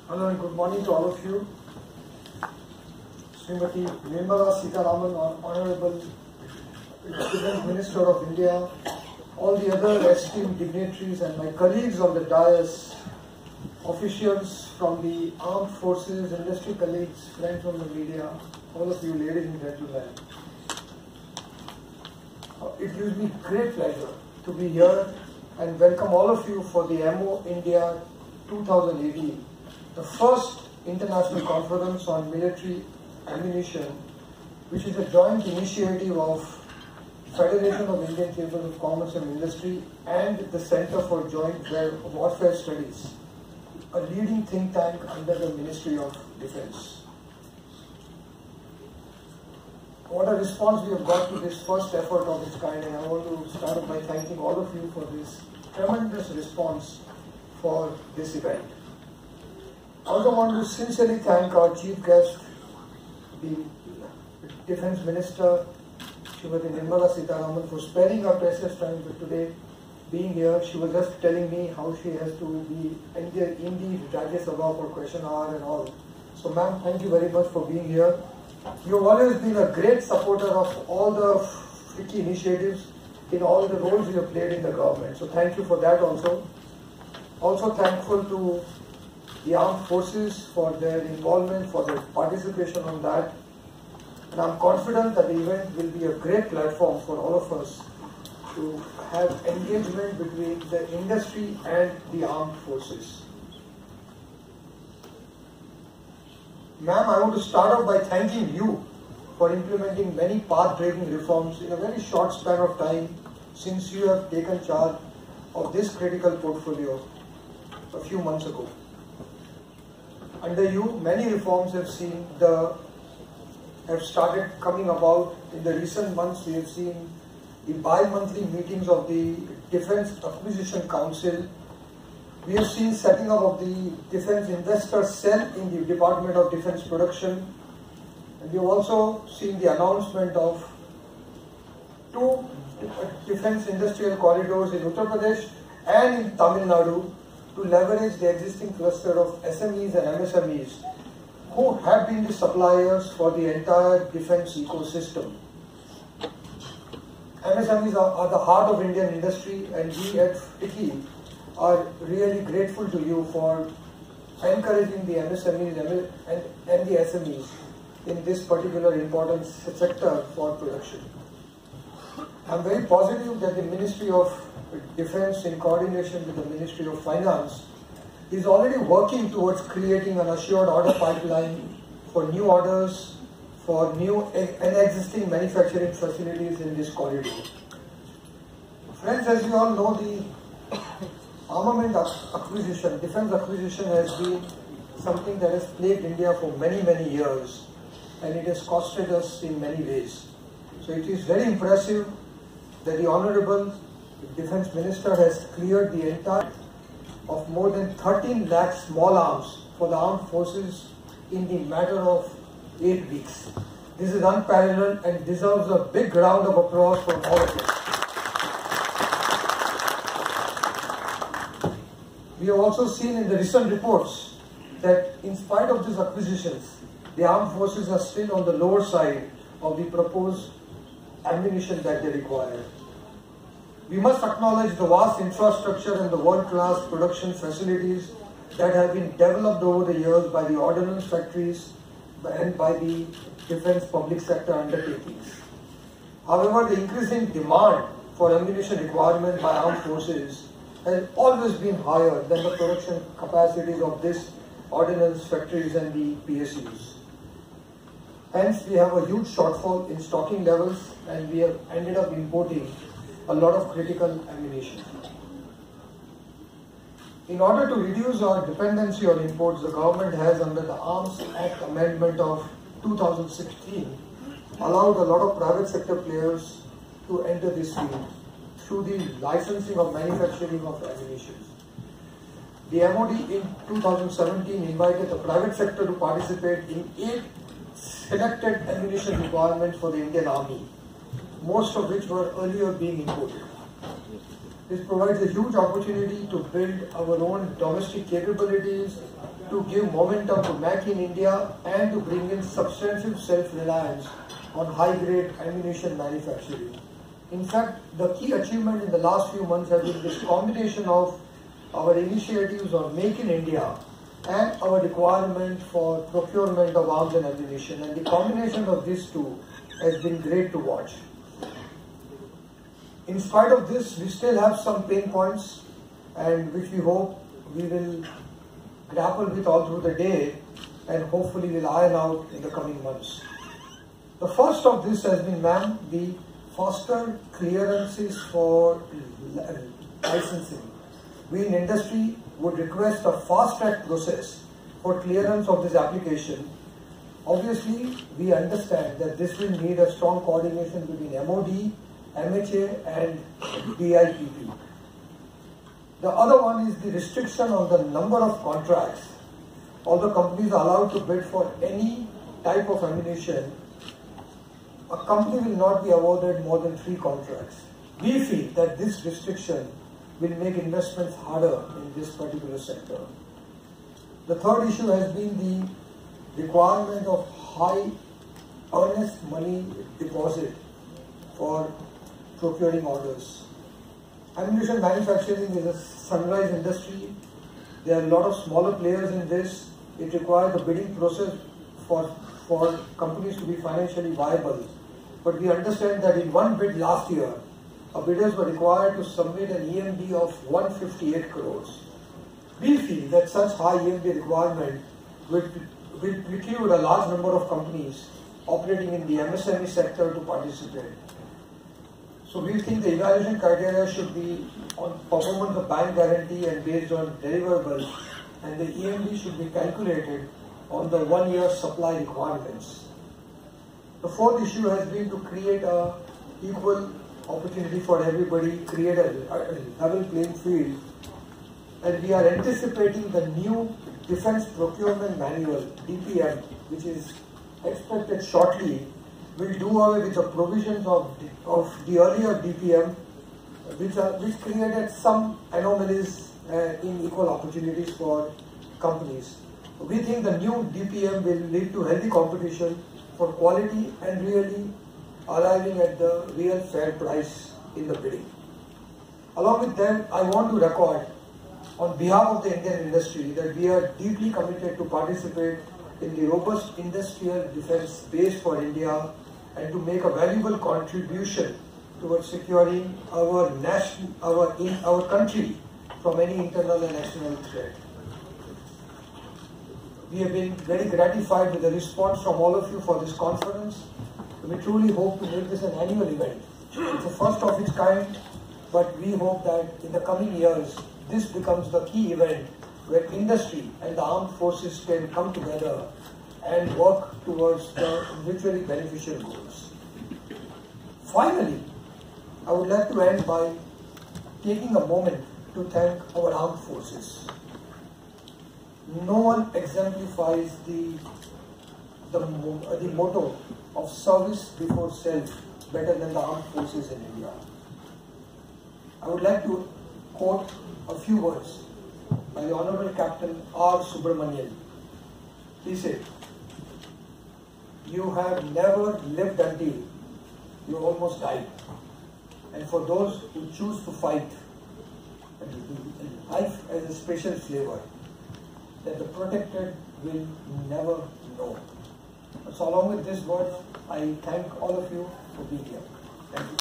Hello and good morning to all of you. Srimati Nirmala Sitharaman, Honorable Defence Minister of India, all the other esteemed dignitaries and my colleagues on the dais, officials from the armed forces, industry colleagues, friends from the media, all of you ladies and gentlemen. It gives me great pleasure to be here and welcome all of you for the MO India 2018, the first international conference on military ammunition, which is a joint initiative of Federation of Indian Chambers of Commerce and Industry and the Center for Joint Warfare Studies, a leading think tank under the Ministry of Defence. What a response we have got to this first effort of its kind, and I want to start off by thanking all of you for this tremendous response for this event. I also want to sincerely thank our chief guest, the Defence Minister, Srimati Nirmala Sitharaman, for sparing her precious time today, being here. She was just telling me how she has to be in the Rajya Sabha for question hour and all. So ma'am, thank you very much for being here. You have always been a great supporter of all the FICCI initiatives in all the roles you have played in the government. So thank you for that also. Also thankful to the armed forces for their involvement, for their participation on that. And I'm confident that the event will be a great platform for all of us to have engagement between the industry and the armed forces. Ma'am, I want to start off by thanking you for implementing many path-breaking reforms in a very short span of time since you have taken charge of this critical portfolio a few months ago. Under you, many reforms have started coming about. In the recent months, we have seen the bi-monthly meetings of the Defence Acquisition Council. We have seen setting up of the Defence Investor Cell in the Department of Defence Production. And we have also seen the announcement of 2 defence industrial corridors in Uttar Pradesh and in Tamil Nadu to leverage the existing cluster of SMEs and MSMEs who have been the suppliers for the entire defence ecosystem. MSMEs are the heart of Indian industry, and we at FICCI are really grateful to you for encouraging the MSMEs and the SMEs in this particular important sector for production. I am very positive that the Ministry of Defence, in coordination with the Ministry of Finance, is already working towards creating an assured order pipeline for new orders for new and existing manufacturing facilities in this corridor. Friends, as you all know, the armament acquisition, defence acquisition has been something that has plagued India for many, many years, and it has costed us in many ways. So it is very impressive that the Honourable Defence Minister has cleared the entire of more than 13 lakh small arms for the armed forces in the matter of 8 weeks. This is unparalleled and deserves a big round of applause from all of us. We have also seen in the recent reports that in spite of these acquisitions, the armed forces are still on the lower side of the proposed ammunition that they require. We must acknowledge the vast infrastructure and the world-class production facilities that have been developed over the years by the ordnance factories and by the defence public sector undertakings. However, the increasing demand for ammunition requirement by armed forces has always been higher than the production capacities of these ordnance factories and the PSUs. Hence, we have a huge shortfall in stocking levels, and we have ended up importing a lot of critical ammunition. In order to reduce our dependency on imports, the government has, under the Arms Act Amendment of 2016, allowed a lot of private sector players to enter this field through the licensing of manufacturing of ammunition. The MOD in 2017 invited the private sector to participate in 8 selected ammunition requirements for the Indian Army, most of which were earlier being imported. This provides a huge opportunity to build our own domestic capabilities to give momentum to Make in India and to bring in substantive self-reliance on high-grade ammunition manufacturing. In fact, the key achievement in the last few months has been this combination of our initiatives on Make in India and our requirement for procurement of arms and ammunition. And the combination of these two has been great to watch. In spite of this, we still have some pain points, and which we hope we will grapple with all through the day and hopefully will iron out in the coming months. The first of this has been, ma'am, the faster clearances for licensing. We in industry would request a fast-track process for clearance of this application. Obviously, we understand that this will need a strong coordination between MOD, MHA and DIPP. The other one is the restriction on the number of contracts. Although companies are allowed to bid for any type of ammunition, a company will not be awarded more than 3 contracts. We feel that this restriction will make investments harder in this particular sector. The third issue has been the requirement of high earnest money deposit for procuring orders. Ammunition manufacturing is a sunrise industry. There are a lot of smaller players in this. It requires a bidding process for companies to be financially viable. But we understand that in one bid last year, bidders were required to submit an EMD of 158 crores. We feel that such high EMD requirement will preclude a large number of companies operating in the MSME sector to participate. So we think the evaluation criteria should be on performance of bank guarantee and based on deliverables, and the EMD should be calculated on the 1-year supply requirements. The fourth issue has been to create a equal opportunity for everybody, create a level playing field, and we are anticipating the new Defence Procurement Manual, DPM, which is expected shortly, will do away with the provisions of the earlier DPM, which created some anomalies in equal opportunities for companies. We think the new DPM will lead to healthy competition for quality and really arriving at the real fair price in the bidding. Along with that, I want to record on behalf of the Indian industry that we are deeply committed to participate in the robust industrial defense base for India and to make a valuable contribution towards securing our country from any internal and external threat. We have been very gratified with the response from all of you for this conference. We truly hope to make this an annual event. It's the first of its kind, but we hope that in the coming years, this becomes the key event where industry and the armed forces can come together and work towards the mutually beneficial goals. Finally, I would like to end by taking a moment to thank our armed forces. No one exemplifies the motto of service before self better than the armed forces in India. I would like to quote a few words by the Honorable Captain R. Subramanian. He said, "You have never lived until you almost died. And for those who choose to fight, life has a special flavor that the protected will never know." So along with these words, I thank all of you for being here. Thank you.